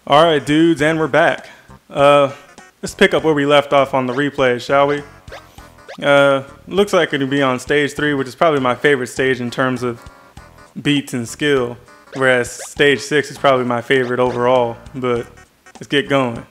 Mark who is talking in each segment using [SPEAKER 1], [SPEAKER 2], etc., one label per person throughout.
[SPEAKER 1] Alright dudes, and we're back. Let's pick up where we left off on the replay, shall we? Looks like it'll be on stage 3, which is probably my favorite stage in terms of beats and skill, whereas stage 6 is probably my favorite overall, but let's get going.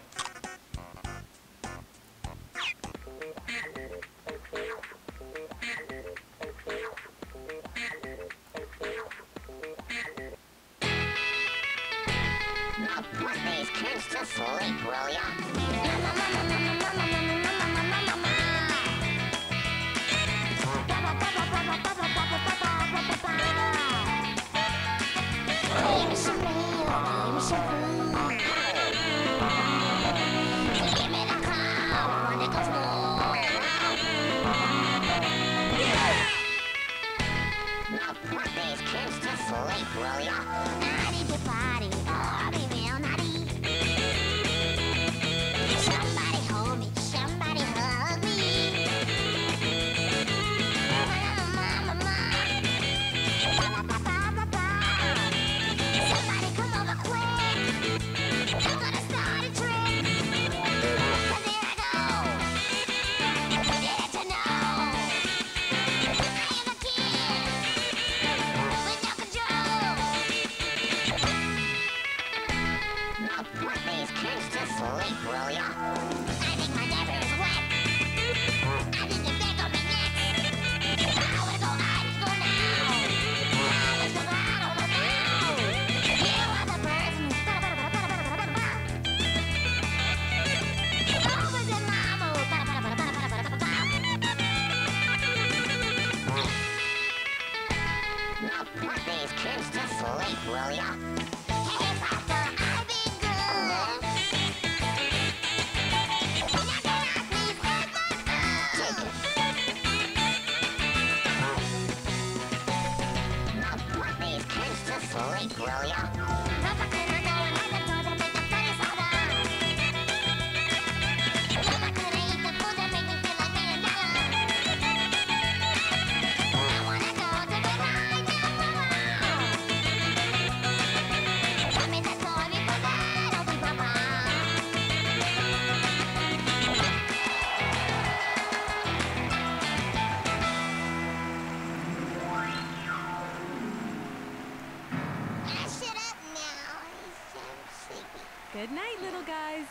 [SPEAKER 2] Good night, little guys.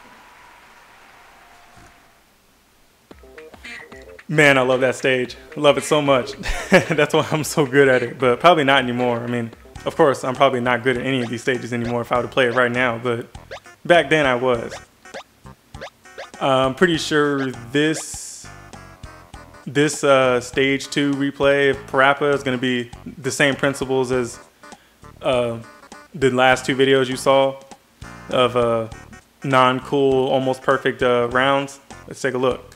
[SPEAKER 1] Man, I love that stage. I love it so much. That's why I'm so good at it, but probably not anymore. I mean, of course, I'm probably not good at any of these stages anymore if I were to play it right now, but back then I was. I'm pretty sure this stage 2 replay of Parappa is going to be the same principles as the last 2 videos you saw of non-cool, almost perfect rounds. Let's take a look.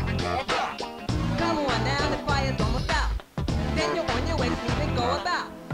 [SPEAKER 3] go about.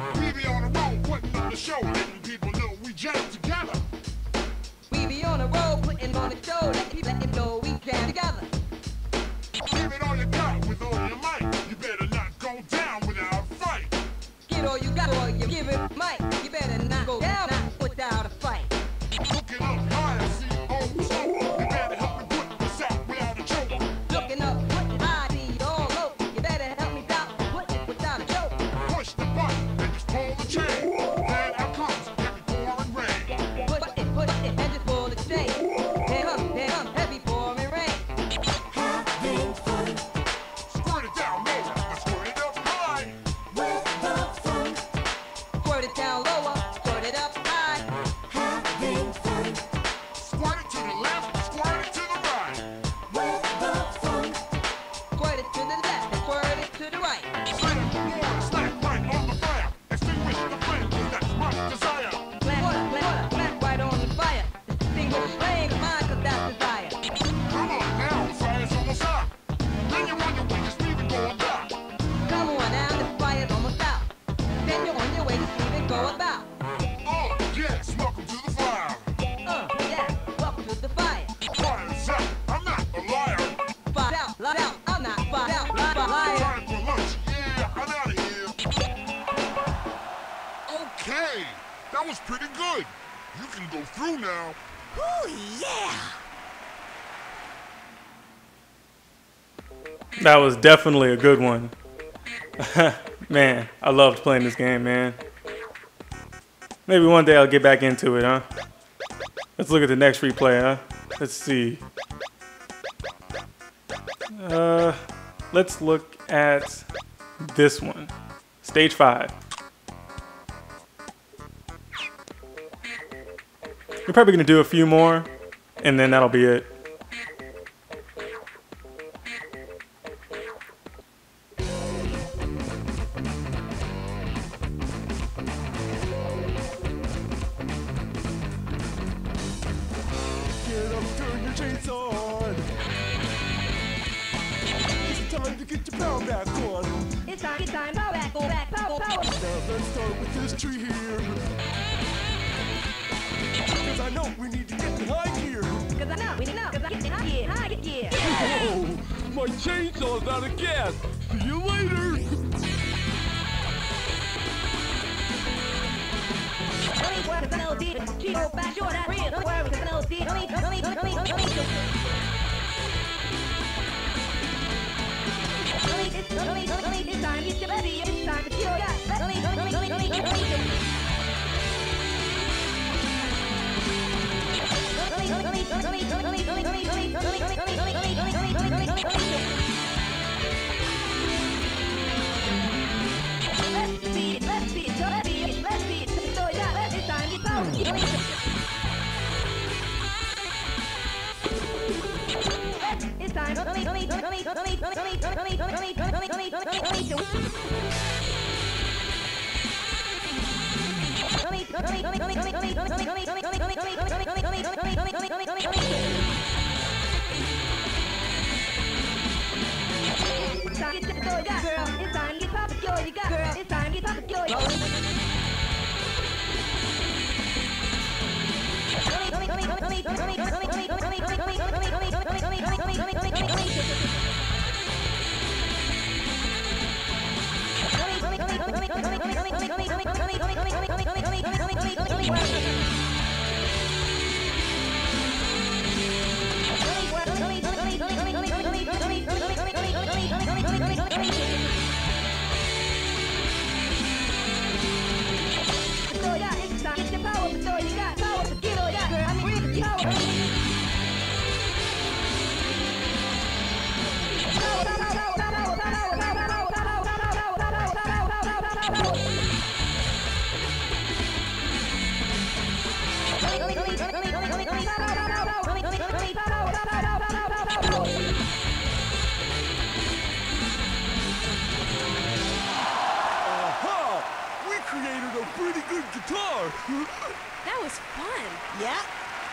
[SPEAKER 3] show, letting people know we jam together.
[SPEAKER 4] We be on the road, putting on a show, letting know we jam together.
[SPEAKER 3] Give it all you got with all your might. You better not go down without a fight.
[SPEAKER 4] Get all you got, or you give it might. You better not go down without a fight.
[SPEAKER 3] Looking up high, see old smoke. You better help me put this out without a joke.
[SPEAKER 4] Looking up, putting I need all low. You better help me out, put it without a joke.
[SPEAKER 3] Push the button and just pull the chain. Then out comes heavy pouring rain.
[SPEAKER 4] Put it, and just pull the chain. Then come, heavy pouring rain.
[SPEAKER 5] Having fun
[SPEAKER 3] Squirt it down low, but squirt it up high.
[SPEAKER 5] with the fun.
[SPEAKER 4] Squirt it down lower, squirt it up high.
[SPEAKER 5] Having fun
[SPEAKER 3] Squirt it to the left, squirt it to the right.
[SPEAKER 5] with the fun.
[SPEAKER 4] Squirt it to the left, and squirt it to the right.
[SPEAKER 3] Slam the water, slack right on the fire. Extinguish the flame, 'cause that's my desire.
[SPEAKER 4] Smack right on the fire. Distinguish flame, mine, 'cause that's desire.
[SPEAKER 3] Come on now, the fire's almost out. Then you're on your way, just leave it go about.
[SPEAKER 4] Come on now, the fire's almost out. Then you're on your way to see it go about.
[SPEAKER 3] Oh, yes, welcome to the fire.
[SPEAKER 4] Yeah, welcome to the fire.
[SPEAKER 3] Fire's out, I'm not a liar.
[SPEAKER 4] Fire out, I'm not fire out, liar.
[SPEAKER 3] Time for lunch, yeah, I'm out of here. Okay, that was pretty good. You can go through now.
[SPEAKER 5] Ooh, yeah!
[SPEAKER 1] That was definitely a good one. Man, I loved playing this game, man. Maybe one day I'll get back into it, huh? Let's look at the next replay, huh? Let's see. Let's look at this one. Stage 5. We're probably gonna do a few more, and then that'll be it.
[SPEAKER 6] Get up, turn your chains on. It's time to get your power back on.
[SPEAKER 2] It's time, power back, go back, power.
[SPEAKER 6] Now let's start with this tree here. Cause I know we need to get in high gear.
[SPEAKER 2] Cause I know, cause I get high, yeah.
[SPEAKER 6] Oh, my chainsaw's out of gas. See you later.
[SPEAKER 2] Don't worry, cause I know this. She go back, sure that's real. Don't worry, cause I know this. It's time, get your baby. It's time to kill ya. It's time. That was fun.
[SPEAKER 5] Yeah.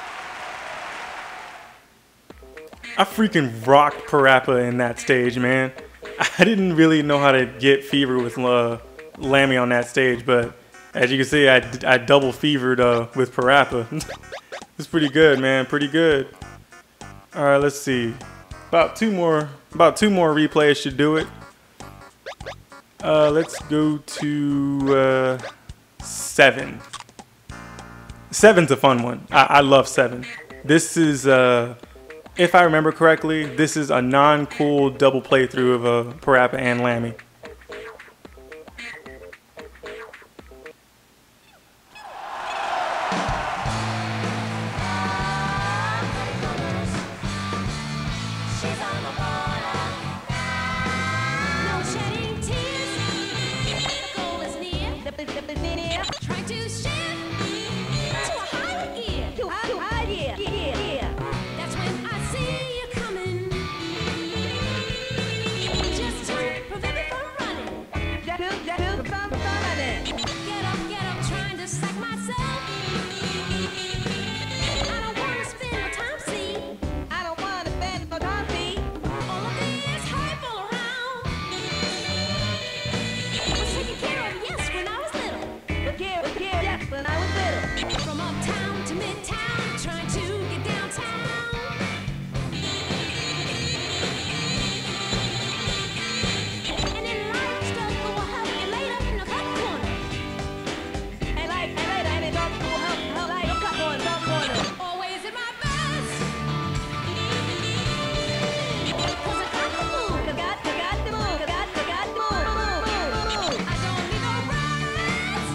[SPEAKER 1] I freaking rocked Parappa in that stage, man. I didn't really know how to get fever with Lammy on that stage, but As you can see, I double fevered with Parappa. It's pretty good, man. Pretty good. All right, let's see. About two more replays should do it. Let's go to 7. 7's a fun one. I love 7. This is, if I remember correctly, this is a non-cool double playthrough of Parappa and Lammy.
[SPEAKER 5] She's on the border. No shedding tears. The goal is near. Trying to shift to a higher gear.
[SPEAKER 2] Too high, yeah.
[SPEAKER 5] That's when I see you coming. Just to prevent me from running. Get up, trying to sack myself. I don't wanna spend no time, see.
[SPEAKER 2] I don't wanna spend no time, see.
[SPEAKER 5] All of this hype all around. Was taken care of, yes, when I was little.
[SPEAKER 2] Was care, yes, when I was little.
[SPEAKER 5] From uptown to midtown, trying to get downtown. And in life, stuff will help you later in the back corner.
[SPEAKER 2] And later, and it don't help, like, cut corner.
[SPEAKER 5] Always in my best. 'Cause I got the move.
[SPEAKER 2] Got to move.
[SPEAKER 5] I don't need no rest.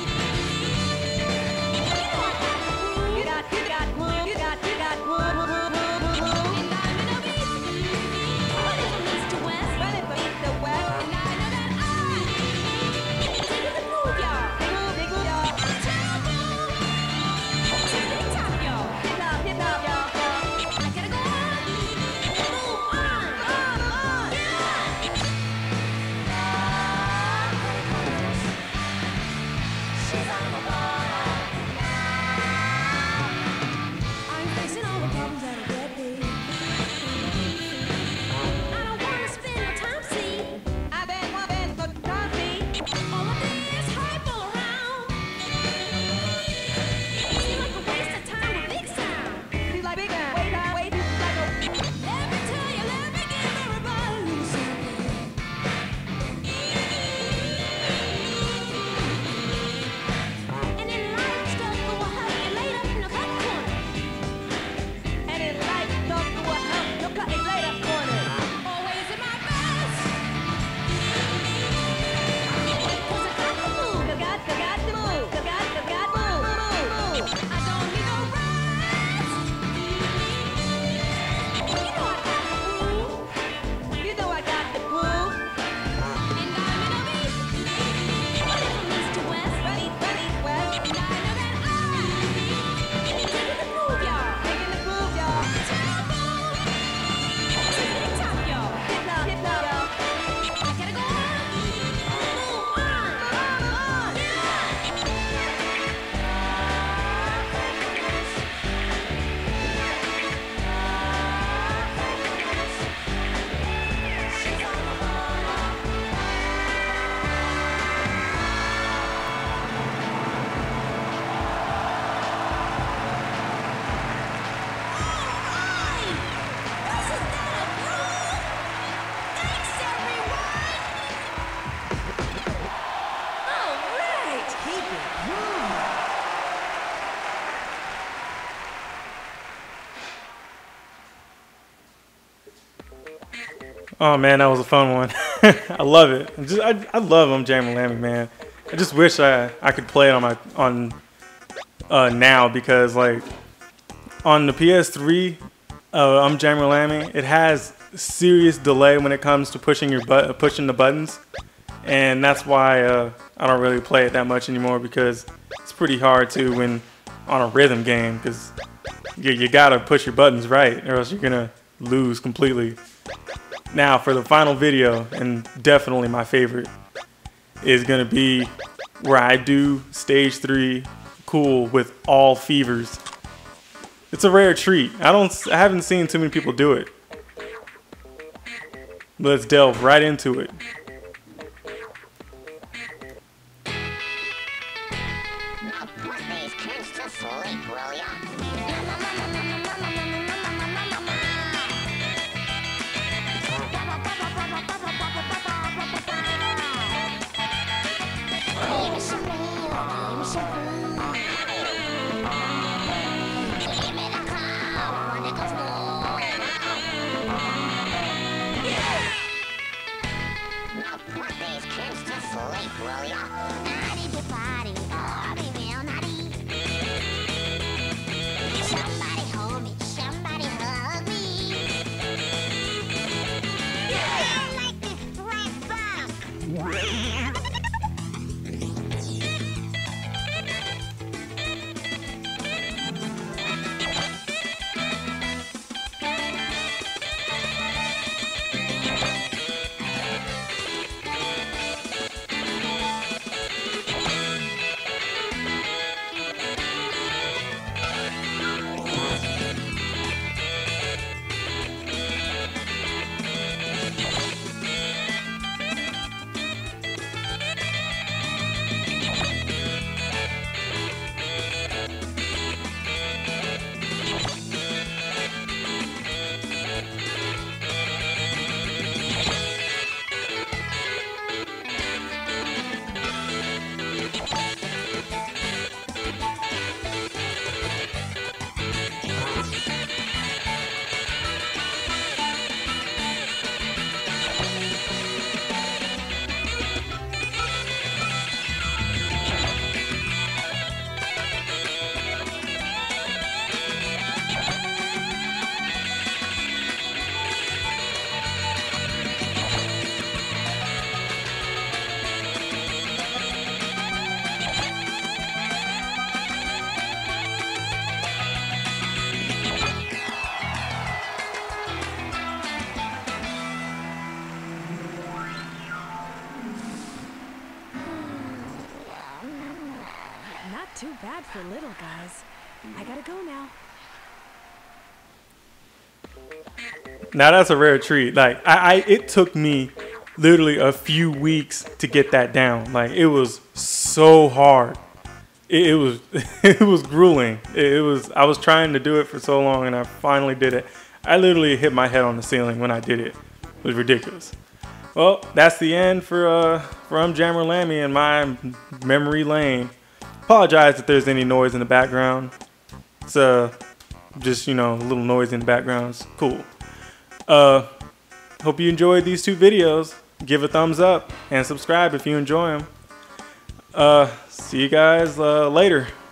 [SPEAKER 5] You know I got the groove.
[SPEAKER 2] You got move.
[SPEAKER 5] And I'm in a beat. Running from east to west.
[SPEAKER 2] Running from east to west.
[SPEAKER 5] And I know that I take the groove, y'all.
[SPEAKER 2] Big move, y'all.
[SPEAKER 5] Tippity top, y'all.
[SPEAKER 2] Hip hop, y'all.
[SPEAKER 5] I gotta go on. Move on. She's on the border. I'm facing all the problems that I get me. I don't wanna spend no time, see.
[SPEAKER 2] I been no time, see.
[SPEAKER 5] All of this hype all around. Seems like a waste of time with big sound.
[SPEAKER 2] She's like big man. Wait, like a
[SPEAKER 5] Let me tell you, let me give everybody something. And in life, stuff will help you later in the back corner.
[SPEAKER 2] and in life, don't do what help. You'll cut it later corner.
[SPEAKER 5] Always in my best. 'Cause I got the move.
[SPEAKER 2] Got to move.
[SPEAKER 5] I don't need no rest. You know I got the groove.
[SPEAKER 2] You know I got the groove.
[SPEAKER 5] And I'm in a beat. Running from east to west.
[SPEAKER 2] Running west.
[SPEAKER 5] And I know that I taking the groove, y'all.
[SPEAKER 2] Taking the groove, y'all.
[SPEAKER 5] Tippity top, y'all.
[SPEAKER 2] Hip hop, y'all.
[SPEAKER 5] I gotta go on. Move on. She's on the border. Alright! Wasn't that a groove? Thanks, everyone! Alright! Keep it moving!
[SPEAKER 1] Oh man, that was a fun one. I love it. I love UmJammer Lammy, man. I just wish I could play it on now, because like on the PS3 UmJammer Lammy, it has serious delay when it comes to pushing the buttons, and that's why I don't really play it that much anymore, because it's pretty hard to when on a rhythm game, because you gotta push your buttons right or else you're gonna lose completely. Now for the final video, and definitely my favorite, is gonna be where I do stage 3 cool with all fevers. It's a rare treat. I haven't seen too many people do it. Let's delve right into it.
[SPEAKER 7] sleep, will ya? Give me some meal, give me some food. Give me the car when it goes blue. Now put these kids to sleep, will ya? Naughty to party, oh, be real naughty. Somebody hold me, somebody hug me. I like this right back.
[SPEAKER 5] Not too bad for little guys. I gotta go now.
[SPEAKER 1] Now that's a rare treat. Like it took me literally a few weeks to get that down. Like it was so hard. It was it was grueling. I was trying to do it for so long and I finally did it. I literally hit my head on the ceiling when I did it. It was ridiculous. Well, that's the end for UmJammer Lammy and my memory lane. Apologize if there's any noise in the background. It's just, you know, a little noise in the background. It's cool. Hope you enjoyed these two videos. Give a thumbs up and subscribe if you enjoy them. See you guys later.